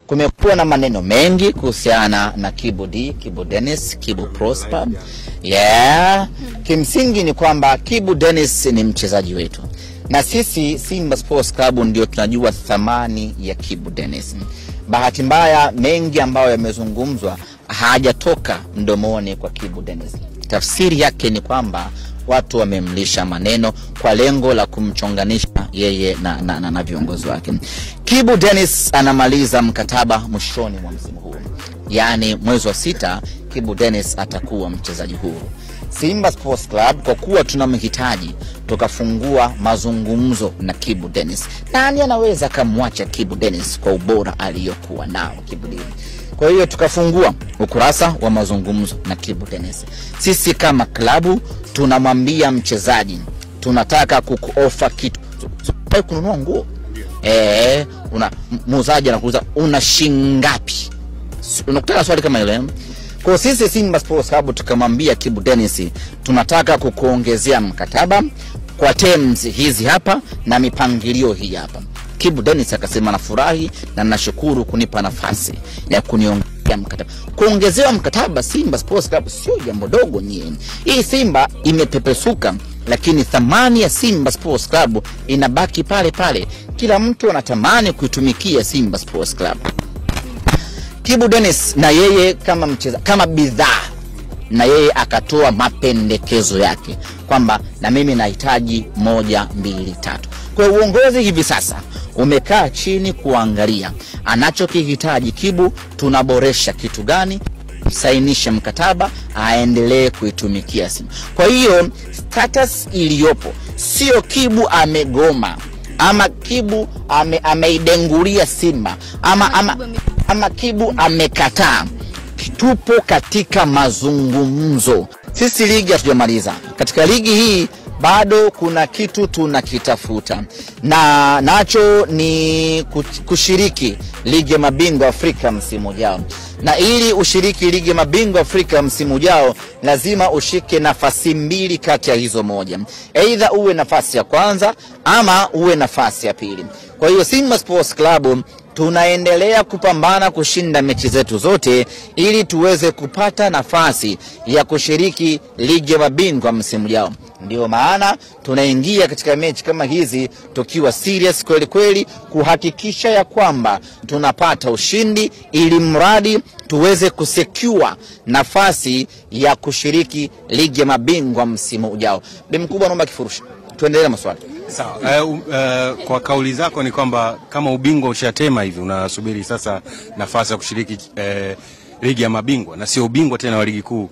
Kumekuwa na maneno mengi kuhusiana na Kibu D, Kibu Dennis, Kibu Prosper. Kimsingi ni kwamba Kibu Dennis ni mchezaji wetu. Na sisi Simba Sports Club ndio tunajua thamani ya Kibu Dennis. Bahati mbaya mengi ambayo yamezungumzwa hajatoka mdomoni kwa Kibu Dennis. Tafsiri yake ni kwamba watu wamemlisha maneno kwa lengo la kumchonganisha yeye na viongozi wake. Kibu Dennis anamaliza mkataba mwishoni mwa msimu huu. Yaani mwezi wa 6 Kibu Dennis atakuwa mchezaji huru. Simba Sports Club kwa kuwa tunamhitaji tukafungua mazungumzo na Kibu Dennis. Nani anaweza kumwacha Kibu Dennis kwa ubora aliyokuwa nao Kibu Dennis? Kwa hiyo tukafungua ukurasa wa mazungumzo na Kibu Dennis. Sisi kama klabu tunamwambia mchezaji tunataka kukuofa kitu. Unataka kununua nguo? Muuzaji anakuuliza una shingapi? Unakutana swali kama ile. Kwa sisi Simba Sports Club tukamwambia Kibu Dennis tunataka kukuongezea mkataba kwa terms hizi hapa na mipangilio hii hapa. Kibu Dennis akasema nafurahi na nashukuru kunipa nafasi ya kuniongezea mkataba. Kuongezewa mkataba Simba Sports Club sio jambo dogo nyinyi. Hii Simba imepepesuka, lakini thamani ya Simba Sports Club inabaki pale pale. Kila mtu anatamani kuitumikia Simba Sports Club. Kibu Dennis na yeye kama bidhaa, na yeye akatoa mapendekezo yake kwamba na mimi nahitaji 1, 2, 3. Kwa uongozi hivi sasa umekaa chini kuangalia anachokihitaji Kibu, tunaboresha kitu gani, sainisha mkataba aendelee kuitumikia Simba. Kwa hiyo status iliyopo sio Kibu amegoma ama Kibu ameidengulia Simba ama Kibu amekataa. Tupo katika mazungumzo. Sisi ligi hatujamaliza. Katika ligi hii bado kuna kitu tunakitafuta, na nacho ni kushiriki ligi ya mabingwa Afrika msimu ujao. Na ili ushiriki ligi ya mabingwa Afrika msimu ujao lazima ushike nafasi 2 kati ya hizo moja. Aidha uwe nafasi ya kwanza ama uwe nafasi ya pili. Kwa hiyo Simba Sports Club tunaendelea kupambana kushinda mechi zetu zote ili tuweze kupata nafasi ya kushiriki ligi ya mabingwa msimu ujao. Ndio maana tunaingia katika mechi kama hizi tukiwa serious kweli kweli kuhakikisha ya kwamba tunapata ushindi ili mradi tuweze kusecure nafasi ya kushiriki ligi ya mabingwa msimu ujao. Mkubwa naomba kifurushi. Tuendelee na maswali. Sawa. Kwa kauli zako ni kwamba kama ubingwa ushatema hivi unasubiri sasa nafasi ya kushiriki ligi ya mabingwa na sio ubingwa tena wa ligi kuu.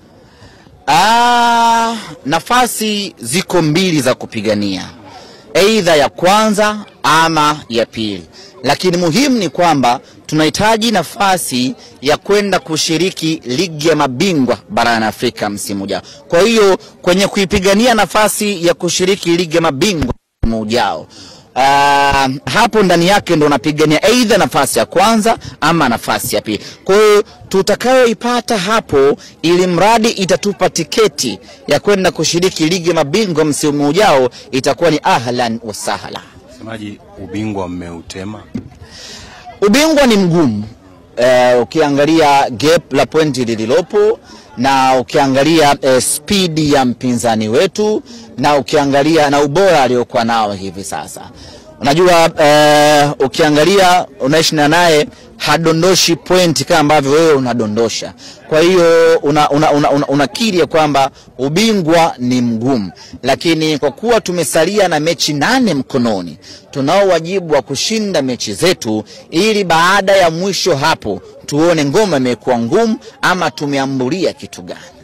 Nafasi ziko 2 za kupigania. Aidha ya kwanza ama ya pili. Lakini muhimu ni kwamba tunahitaji nafasi ya kwenda kushiriki ligi ya mabingwa barani Afrika msimu ujao. Kwa hiyo kwenye kuipigania nafasi ya kushiriki ligi ya mabingwa msimu ujao, hapo ndani yake ndo unapigania aidha nafasi ya kwanza ama nafasi ya pili. Kwa hiyo tutakayoipata hapo ili mradi itatupa tiketi ya kwenda kushiriki ligi ya mabingwa msimu ujao itakuwa ni ahlan wa sahla. Semaji ubingwa mmeutema? Ubingwa ni mgumu. Ukiangalia gap la pointi lililopo na ukiangalia speed ya mpinzani wetu na ukiangalia na ubora aliokuwa nao hivi sasa. Unajua ukiangalia unaishi naye hadondoshi point kama ambavyo wewe unadondosha. Kwa hiyo unakiri kwamba ubingwa ni mgumu, lakini kwa kuwa tumesalia na mechi 8 mkononi, tunao wajibu wa kushinda mechi zetu ili baada ya mwisho hapo tuone ngoma imekuwa ngumu ama tumeambulia kitu gani.